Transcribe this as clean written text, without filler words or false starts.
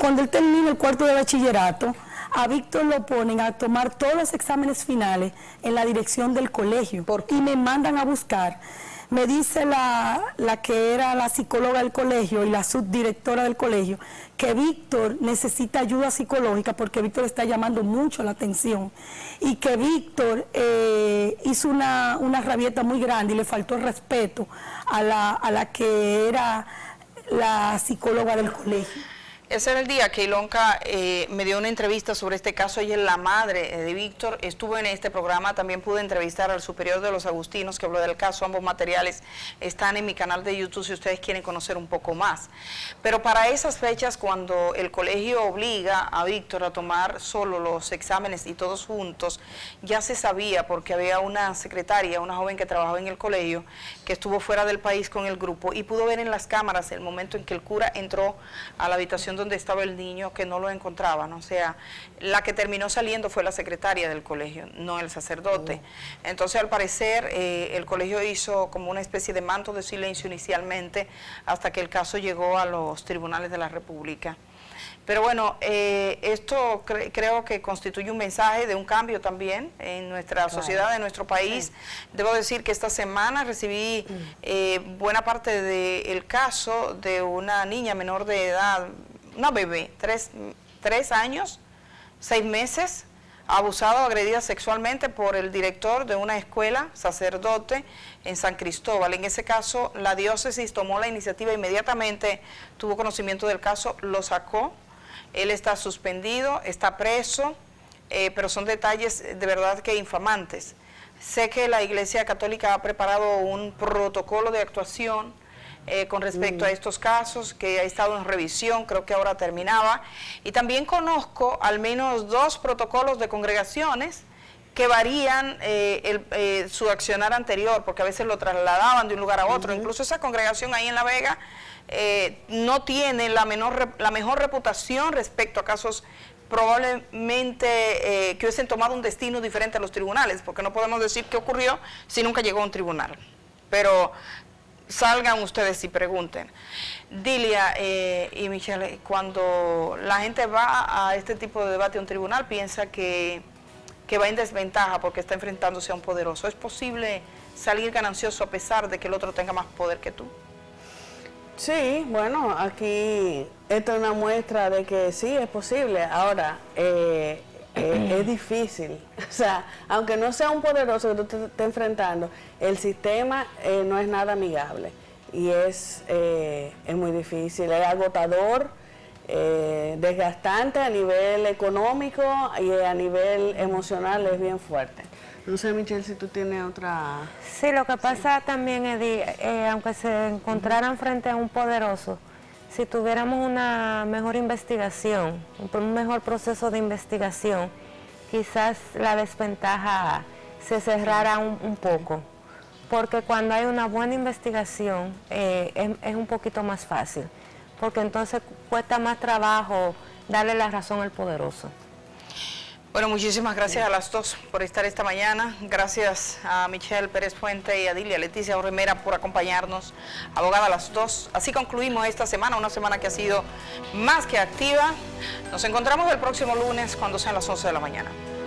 cuando él termina el cuarto de bachillerato, a Víctor lo ponen a tomar todos los exámenes finales en la dirección del colegio. Y me mandan a buscar. Me dice la que era la psicóloga del colegio y la subdirectora del colegio que Víctor necesita ayuda psicológica porque Víctor está llamando mucho la atención y que Víctor hizo una rabieta muy grande y le faltó el respeto a la que era la psicóloga del colegio. Ese era el día que Ilonka me dio una entrevista sobre este caso. Ella es la madre de Víctor, estuvo en este programa, también pude entrevistar al superior de los Agustinos que habló del caso. Ambos materiales están en mi canal de YouTube si ustedes quieren conocer un poco más. Pero para esas fechas, cuando el colegio obliga a Víctor a tomar solo los exámenes y todos juntos, ya se sabía porque había una secretaria, una joven que trabajaba en el colegio, que estuvo fuera del país con el grupo y pudo ver en las cámaras el momento en que el cura entró a la habitación donde estaba el niño, que no lo encontraban. O sea, la que terminó saliendo fue la secretaria del colegio, no el sacerdote. Entonces, al parecer, el colegio hizo como una especie de manto de silencio inicialmente, hasta que el caso llegó a los tribunales de la República. Pero bueno, esto creo que constituye un mensaje de un cambio también en nuestra sociedad, en nuestro país. Sí. Debo decir que esta semana recibí buena parte del caso de una niña menor de edad, una bebé, 3 años, 6 meses, abusada o agredida sexualmente por el director de una escuela, sacerdote, en San Cristóbal. En ese caso, la diócesis tomó la iniciativa inmediatamente, tuvo conocimiento del caso, lo sacó. Él está suspendido, está preso, pero son detalles de verdad que infamantes. Sé que la Iglesia Católica ha preparado un protocolo de actuación con respecto a estos casos, que ha estado en revisión, creo que ahora terminaba, y también conozco al menos 2 protocolos de congregaciones que varían su accionar anterior, porque a veces lo trasladaban de un lugar a otro. Incluso esa congregación ahí en La Vega no tiene la mejor reputación respecto a casos probablemente que hubiesen tomado un destino diferente a los tribunales, porque no podemos decir qué ocurrió si nunca llegó a un tribunal. Pero salgan ustedes y pregunten. Dilia y Michelle, cuando la gente va a este tipo de debate a un tribunal, piensa que va en desventaja porque está enfrentándose a un poderoso. ¿Es posible salir ganancioso a pesar de que el otro tenga más poder que tú? Sí, bueno, aquí esto es una muestra de que sí, es posible. Ahora, es difícil. O sea, aunque no sea un poderoso que tú te estés enfrentando, el sistema no es nada amigable. Y es muy difícil, es agotador, desgastante a nivel económico y a nivel emocional es bien fuerte. No sé, Michelle, si tú tienes otra... Sí, lo que pasa también, Eddie, aunque se encontraran frente a un poderoso, si tuviéramos una mejor investigación, un mejor proceso de investigación, quizás la desventaja se cerrara un poco, porque cuando hay una buena investigación es un poquito más fácil, porque entonces cuesta más trabajo darle la razón al poderoso. Bueno, muchísimas gracias a las dos por estar esta mañana. Gracias a Michelle Pérez Fuente y a Dilia Leticia Orrimera por acompañarnos. Abogada, a las dos. Así concluimos esta semana, una semana que ha sido más que activa. Nos encontramos el próximo lunes cuando sean las 11 de la mañana.